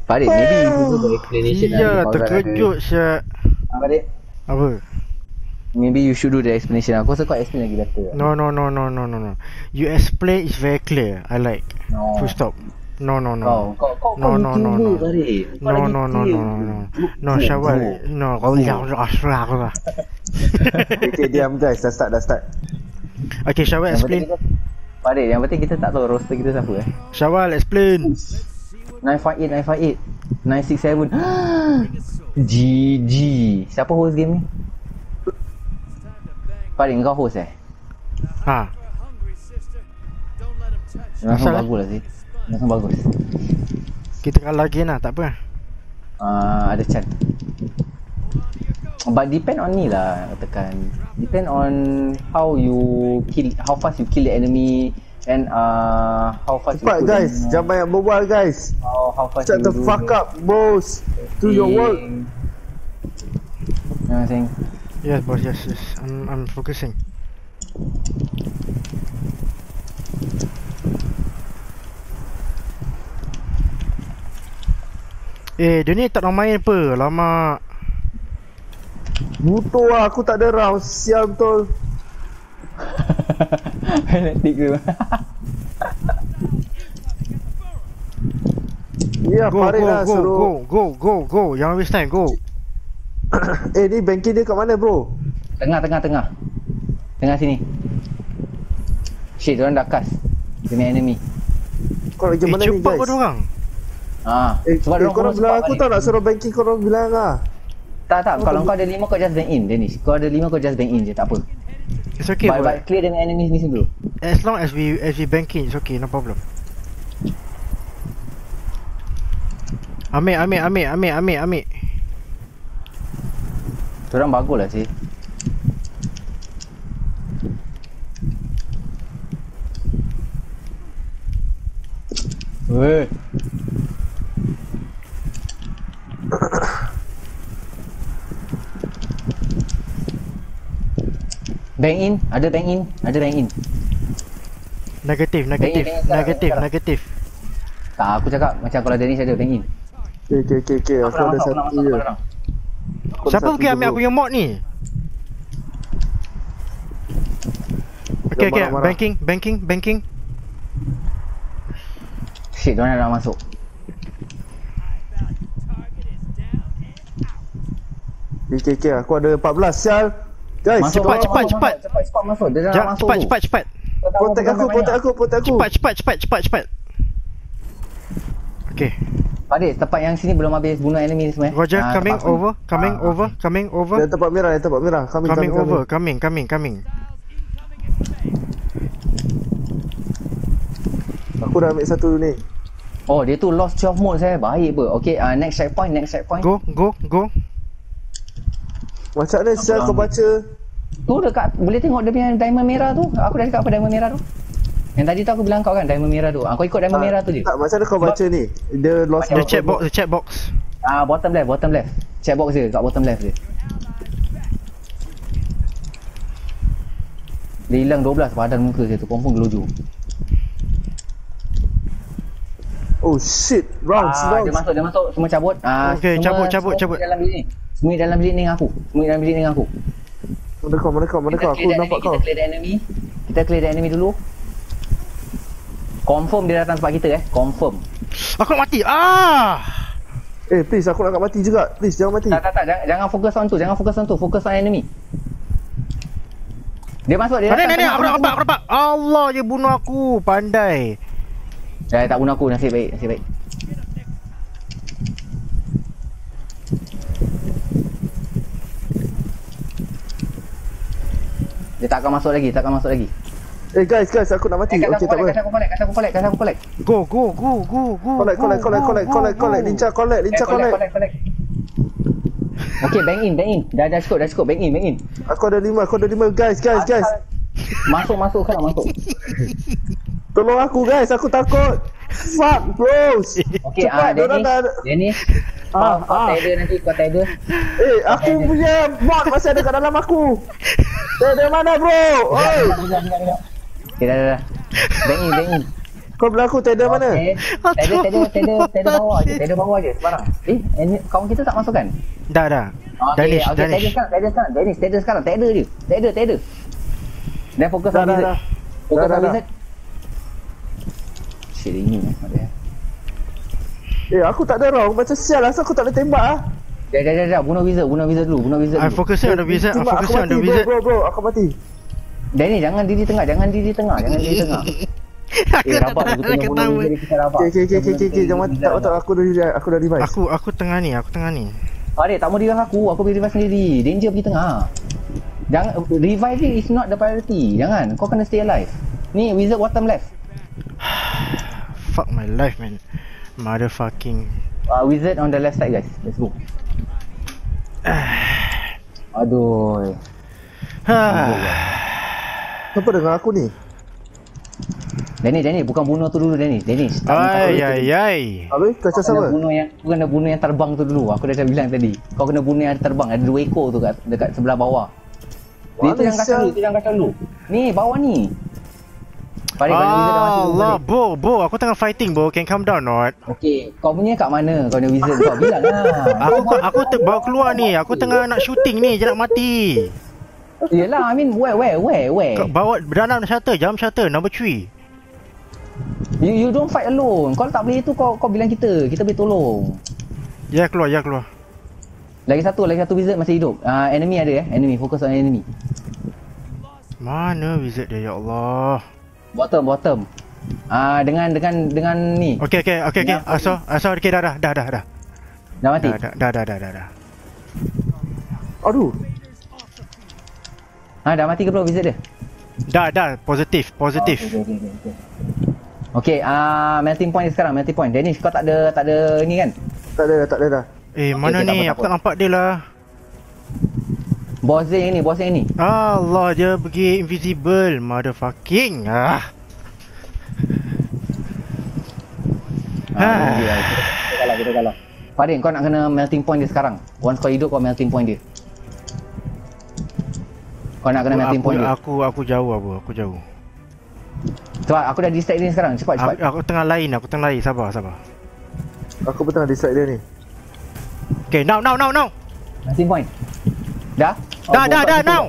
Farid, maybe you do the explanation. Iya, terkejut Syed. Farid, Apa? maybe you should do the explanation. Aku rasa kau explain lagi better. No. You explain is very clear. I like. No. Full stop. No. Kau No. Farid. No, Syawal. No, kau jangan asrah. Okay, diam guys. Dah start. Okay, Syawal explain. Farid, yang penting kita tak tahu roster kita siapa Syawal explain. 958, 967. GG. Siapa host game ni? Farid, kau host Ha. Langsung bagus lah sih. Langsung bagus. Kita kalah again lah, tak apa. Ada chance. But depend on ni lah tekan. Depend on how fast you kill the enemy and how fast cepat you guys, jangan banyak berbual guys. How fast Shut you the fuck up boss. Do your work. You know what I'm saying? Yes boss, yes. I'm focusing. Dia ni tak nak main apa, lama. Butuh lah, aku tak ada round. Sial betul. Fanatic tu. Ya, Farid lah suruh. Go. Jangan waste time, go. Ni banking dia kat mana bro? Tengah. Tengah sini. Shit, diorang dah cast. Kena enemy. Kau lagi mana ni guys? Cepat kau dorang. Sebab korang bilang aku tak nak suruh banking, korang bilang lah. Tak, kalau kau ada 5 kau just bank in, Dennis. Kau ada 5 kau just bank in je, tak apa. It's okay, but clear dengan enemies ni dulu. As long as we banking, it's okay, no problem. Ambil. Diorang bagus lah sih. Weh. Bank in. Negatif. Tak, aku cakap macam kalau Dennis ada bank in. Okay, aku ada satu je. Siapa pergi ambil aku yang mod ni? Okay, banking. Shit, diorang dah masuk. Okay, aku ada 14 sial. Guys, Cepat masuk. Dia dah masuk. Cepat. Protect aku. Cepat. Okay. Farid, tempat yang sini belum habis bunuh enemy semua. Roger, coming over. Yang tempat merah. Coming. Aku dah ambil satu ni. Oh, dia tu lost 12 mode saya. Baik ber. Okay, next checkpoint. Go. Macam mana sial kau baca? Tu dekat, boleh tengok dia punya diamond merah tu. Aku dah dekat apa diamond merah tu. Yang tadi tu aku bilang kau kan, diamond merah tu. Kau ikut diamond merah tu je. Tak, macam mana kau baca ni? Dia lost The chat box. Bottom left. Chat box je, kat bottom left je. Dia hilang 12 padan muka dia tu, confirm gelojo. Oh shit, rounds. Dia masuk, semua cabut. Okay, cabut. Dalam bilik ni. Semua dalam bilik ni dengan aku. Mana kau? Aku nampak kau. Kita clear the enemy dulu. Confirm dia datang tempat kita confirm. Aku nak mati. Please, aku nak mati juga. Please, jangan mati. Tak, jangan fokus on tu, fokus on enemy. Dia masuk, dia datang. Ni, aku nampak. Allah, dia bunuh aku, pandai. Dia tak bunuh aku, nasib baik. Dia takkan masuk lagi. Guys, aku nak mati. Okay, tak apa. Kasih aku collect. Go. Collect. Lincah collect. Okay, bang in. Dah cukup, bang in. Aku ada 5, guys. Masuk. Tolong aku guys, aku takut. Fuck bros. Okay, Dennis. Kau tiger. Aku punya mod masih ada kat dalam aku. Dari mana bro? Oi. Okay, dah. Bang in. Kau bilang aku Tedder mana? Tedder bawah je. Tedder bawah je sebarang. Kawan kita tak masuk kan? Dah. Okay, Danish. Tedder sekarang. Tedder je. Tedder. Dan fokus on wizard. Fokus on wizard. Shit, ini Aku tak ada wrong. Macam sial lah. Asal aku tak boleh tembak lah. Dah. Bunuh wizard dulu. I'm focusing on the wizard. Bro, aku mati. Danny, jangan diri tengah. Rabak aku tengah bunuh wizard kita rabak. Okay. Jangan mati. Tak, aku dah revive. Aku tengah ni. Adik, tak mau revive aku boleh revive sendiri. Danger pergi tengah. Jangan, revive ni is not the priority. Jangan, kau kena stay alive. Ni wizard bottom left. Fuck my life, man. Motherfucking wizard on the left side, guys. Let's go. Aduh. Siapa dengan aku ni? Danny, bukan bunuh tu dulu, Danny. Ai. Habis, kacau sama? Kau kena bunuh yang terbang tu dulu. Aku dah bilang tadi. Kau kena bunuh yang terbang. Ada 2 ekor tu dekat sebelah bawah. Itu yang kacau dulu. Ni, bawah ni. Allah, Bo, aku tengah fighting, Bo. Can calm down, not? Okay, kau punya kat mana? Kau punya wizard kau bilang lah. Aku bawa keluar ni. Aku tengah nak shooting ni, je nak mati. Yelah, I mean, where? Kau bawa dalam shutter, jam shutter, number 3. You don't fight alone. Kau tak boleh tu, kau bilang kita boleh tolong. Ya, keluar. Lagi satu wizard masih hidup. Enemy ada enemy, fokus on enemy. Mana wizard dia, ya Allah. Bottom. Dengan ni. Okay. Asal, okay, dah. Dah mati? Dah. Aduh. Dah mati ke belum wizard dia? Dah, positif. Okay, melting point sekarang, melting point. Danish, kau tak ada ni kan? Tak ada dah. Mana ni? Aku tak nampak dia lah. Boss yang ini. Allah, dia pergi invisible. Motherfucking. Kita kalah. Farin, kau nak kena melting point dia sekarang. Once kau hidup, kau melting point dia. Kau nak kena melting point dia. Aku jauh. Cepat, aku dah distract dia sekarang. Cepat. Aku tengah lain. Sabar. Aku pun tengah distract dia ni. Okay, now. Melting point. Dah, now.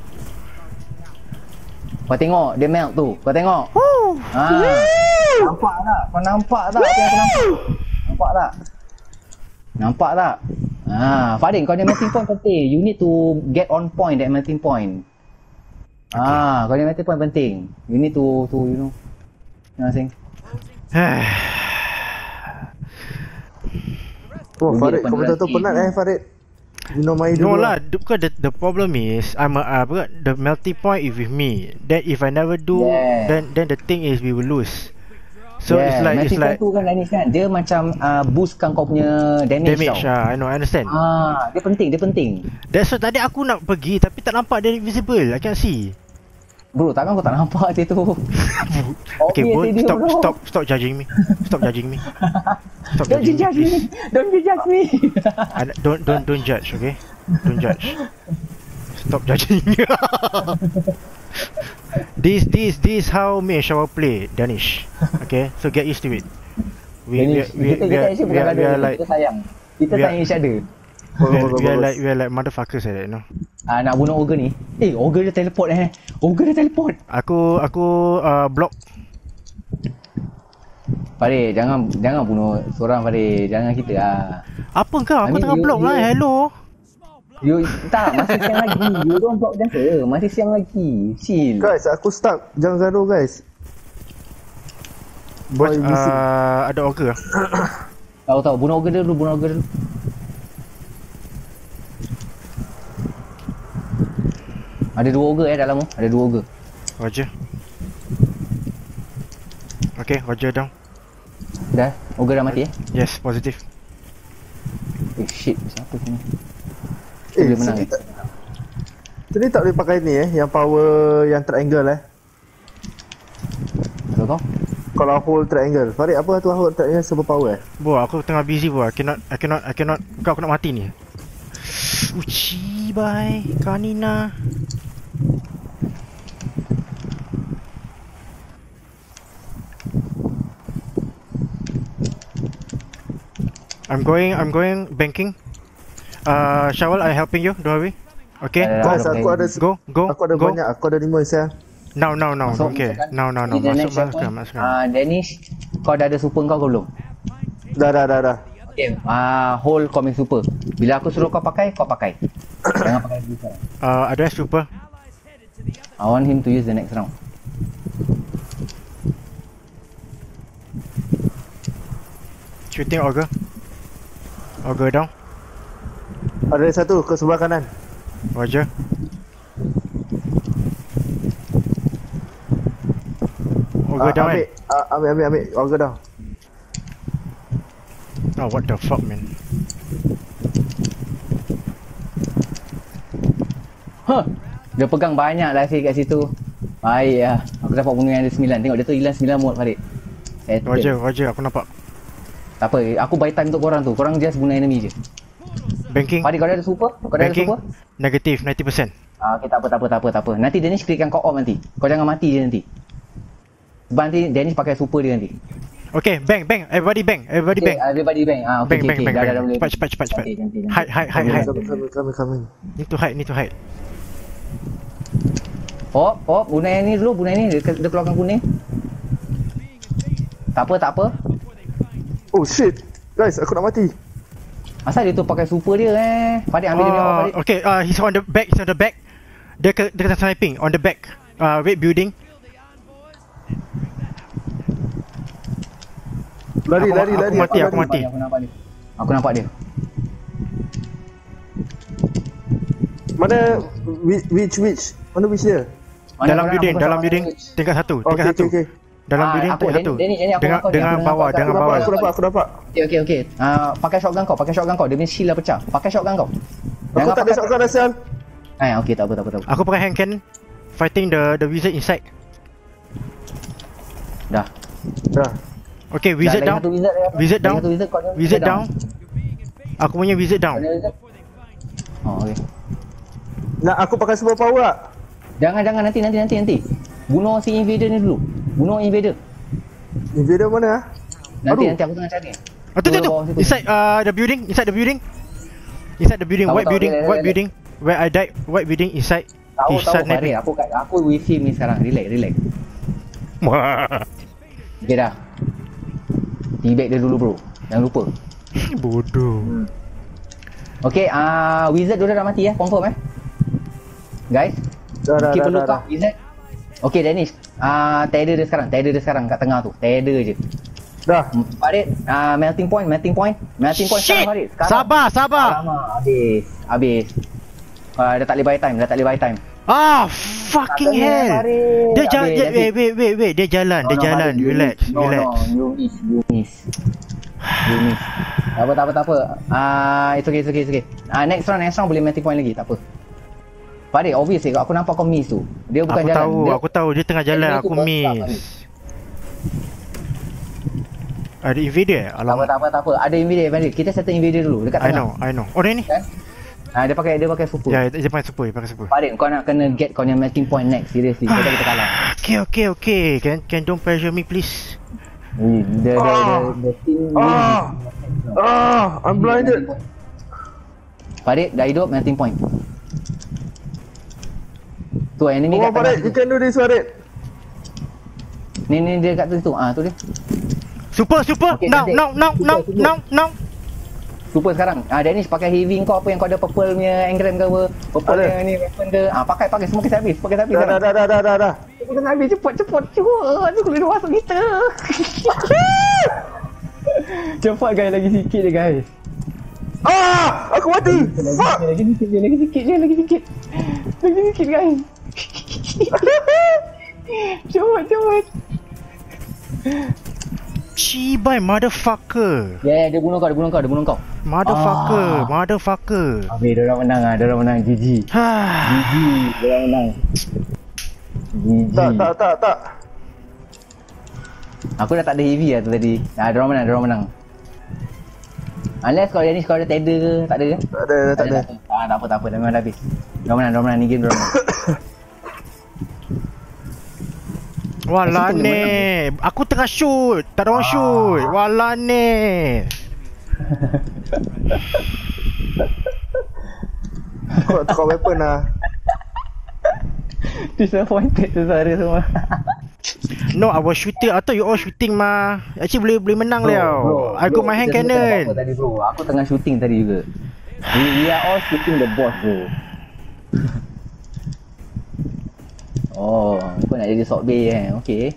Kau tengok, dia melt tu. Kau tengok. Nampak tak? Kau nampak tak? Apa yang aku nampak? Nampak tak? Farin, kau ada melting point penting. You need to get on point that melting point. Kau ada melting point penting. You need to you know. You know what I'm saying? Farid, kau betul-betul penat Farid. Minum air No dulu. lah, because the problem is the melting point is with me. That if I never do, then the thing is we will lose. So it's like tu kan Danish kan, dia macam boostkan kau punya damage tau. I know, I understand. Dia penting. That's why tadi aku nak pergi tapi tak nampak dia invisible. I can't see. Bro, takkan kau tak nampak dia tu. Okay, bro, stop judging me. Stop judging me. Don't judge me. Don't judge, okay? Don't judge. Stop judging me. This how me and Shawa play, Danish. Okay, so get used to it. We are like kita sayang each other. We are like motherfuckers like that, you know. Nak bunuh ogre ni. Ogre dia teleport Ogre dia teleport. Aku block. Farid, jangan bunuh seorang Farid. Jangan kita Apa kau? Aku tengah block lah. Hello. Masih siang lagi. You don't block them ke? Masih siang lagi. Chill. Guys, aku stuck. Jangan gaduh guys. Ada ogre. Tahu. Bunuh ogre dulu. Ada 2 ogre dalam tu. Ada 2 ogre. Roger. Okay, Roger down. Dah? Ogre dah mati Yes, positif. Shit, siapa sini? Boleh menang Jadi tak boleh pakai ni yang power yang triangle Apa kau? Kalau hold triangle. Farid, apa tu hold triangle super power Bro, aku tengah busy bro. I cannot. Kau nak mati ni. Uchi bye kanina. I'm going banking. Shawal, I helping you. Don't worry. Okay. Guys, aku ada Go. Aku ada banyak, aku ada 5 saya. Now. Okay. Now. Masuk. Dennis, kau dah ada super kau ke belum? Dah. Okay. Hold kau main super. Bila aku suruh kau pakai, kau pakai. Jangan pakai dulu sekarang. Ada super. I want him to use the next round. Shooting Auger down. Ada satu ke sebelah kanan. Roger. Auger down kan? Ambil Auger down. Oh, what the fuck, man. Dia pegang banyak lah kat situ. Baik lah. Aku dapat bunuh yang ada 9. Tengok dia tu hilang 9 mod Farid. Roger, aku nampak. Tak apa, aku buy time untuk korang tu. Korang just bunuh enemy je. Banking. Farid, kau dah ada super? Kau dah ada super? Negatif 90%. Okay, tak apa. Nanti Dennis klikkan kau off nanti. Kau jangan mati je nanti. Sebab nanti Dennis pakai super dia nanti. Okay, bang. Everybody bang. Everybody bang. Okay. Cepat. Hide. Coming. Need to hide. Pop, bunuh yang ni dulu, dia keluarkan kuning. Tak apa. Oh shit. Guys, aku nak mati. Asal dia tu pakai super dia Farid ambil dia punya off, Farid. Okay, he's on the back. Dia kena sniping on the back. Red building. Lari. Aku mati. Aku nampak dia. Mana which? Mana which dia? Dalam building. Tingkat 1. Okay. Dalam building tingkat 1. Dengan bawah. Aku dapat. Okay. Pakai shotgun kau. Dia punya shield dah pecah. Pakai shotgun kau. Aku tak ada shotgun asal. Okay, tak apa. Aku pakai hand cannon fighting the wizard inside. Dah. Okay, wizard down. Wizard down. Aku punya wizard down. Okay. Nak aku pakai super power tak? Jangan nanti. Bunuh si invader ni dulu. Bunuh invader. Invader mana? Nanti aku tengah cari. Tu. Inside the building. White building. Where I died. White building inside. Tahu Farid. Aku with him ni sekarang. Relax. Okay dah. T-bag dia dulu bro. Jangan lupa. Bodoh. Okay, wizard dia dah mati confirm guys. Dah. Wizard. Okay Dennis, tether dia sekarang kat tengah tu. Tether je. Dah. Farid, melting point sekarang Farid. Sabar. Alamak, habis. Dah tak boleh buy time. Fucking hell. Dia jalan. Wait. Dia jalan. Relax. You miss. Tak apa. It's okay. Next round boleh melting point lagi, tak apa. Farid, obvious aku nampak kau miss tu. Dia bukan jalan. Aku tahu dia tengah jalan, aku miss. Ada invader? Tak apa. Ada invader. Kita settle invader dulu dekat tengah. I know. Oh, dia ni? Dia pakai super. Ya, dia pakai super. Farid, kau nak kena get kau punya melting point next. Seriously, kita kalah. Okay. Can don't pressure me please. The team I'm blinded. Farid, dah hidup melting point. Tu enemy kat tengah. You can do this, Farid. Ni dia kat situ. Tu dia. Super. Okay, now. Super sekarang. Dennis pakai heavy kau apa yang kau ada purple punya engram ke apa? Purple punya ni weapon ke? Pakai semua kisah habis. Dah. Kita nak habis cepat. Aku boleh masuk kita. Cepat guys, lagi sikit je guys. Aku mati. Fuck. Lagi sikit guys. Cepat. Cibai motherfucker. Yeah, dia bunuh kau. Motherfucker. Habis dia orang menang. GG. Dia orang menang. Tak. Aku dah tak ada heavy lah tu tadi. Dia orang menang. Unless kalau ni kau ada tether ke? Tak ada ke? Tak ada. Tak apa. Memang dah habis. Dia orang menang. Ni game dia orang menang. Walane, aku tengah shoot. Tak ada orang shoot. Walane. Kau nak tukar weapon lah. Disappointed tu suara semua. No, I was shooting. I thought you all shooting mah. Actually boleh menang Liao. I got my hand cannon. Tadi bro, aku tengah shooting tadi juga. We are all shooting the boss bro. Oh, kau nak jadi Sok Bay okay.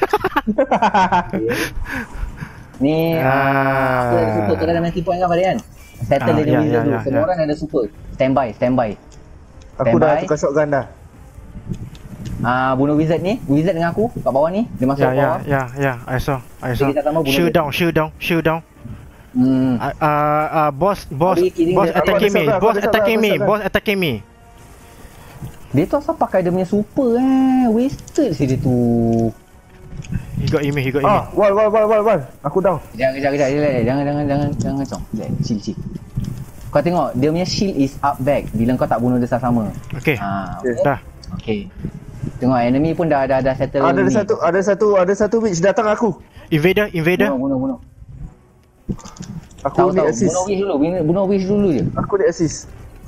Ni aku ada super, kau ada multi point kan Farian? Settle dia wizard dulu, semua orang ada super. Standby. Aku dah tukar shotgun dah. Bunuh wizard ni, wizard dengan aku kat bawah ni, dia masuk bawah. Ya, I saw. Shield down. Boss attacking me. Dia tu asal pakai dia punya super wasted sih dia tu. He got me. Wall. Aku down. Jangan cong. Chill. Kau tengok, dia punya shield is up back bila kau tak bunuh dia sama. Okay. Dah. Okay. Tengok enemy pun dah settle. Ada satu witch datang aku. Invader. Bunuh. Aku ni assist. Bunuh wish dulu je. Aku ni assist.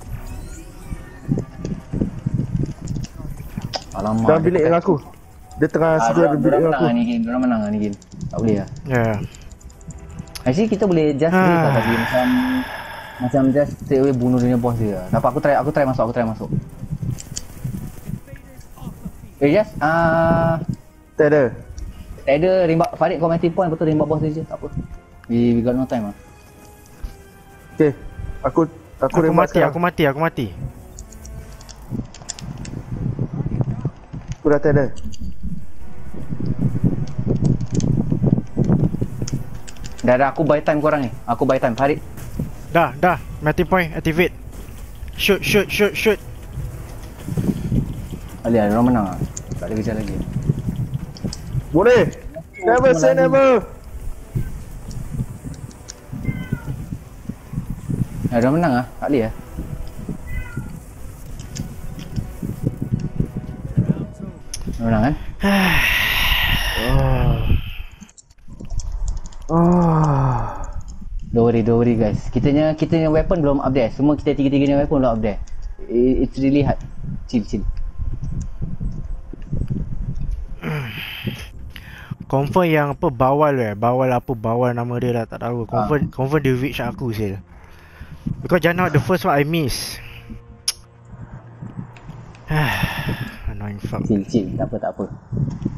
Alamak. Dalam bilik dengan aku. Dia tengah suka bilik dengan aku. Diorang menang ni game. Tak boleh lah. Ya. Actually kita boleh just race lah tadi macam just straight away bunuh dia boss dia. Tapi aku try masuk. Just Tak ada rimba Farid kau mati point betul rimba boss dia je. Tak apa. We got no time lah. Okay. Aku mati. Aku dah tak ada. Dah aku buy time korang ni. Aku buy time Farid. Dah. Mati point activate. Shoot. Alia, orang menang lah. Tak ada kejar lagi. Boleh. Never say never. Orang menang lah. Tak boleh lah. Orang menang kan? Don't worry guys. Kita punya weapon belum up there. Semua kita tiga-tiganya weapon belum up there. It's really hard. Chill. Confirm yang apa bawal nama dia lah tak tahu. Confirm dia reach aku sih. Because just now the first one I miss. Annoying fuck. Chill. Tak apa.